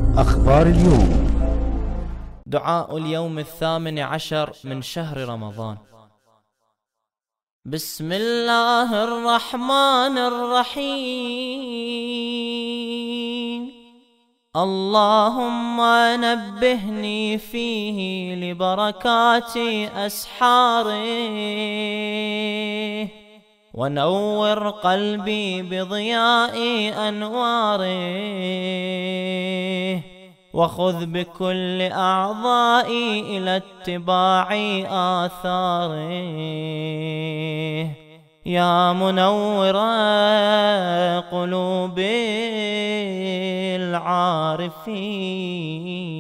أخبار اليوم. دعاء اليوم 18 من شهر رمضان. بسم الله الرحمن الرحيم. اللهم نبهني فيه لبركات أسحاره، ونور قلبي بضياء أنواره، وخذ بكل أعضائي إلى اتباع آثاره. يا منور قلوب العارفين.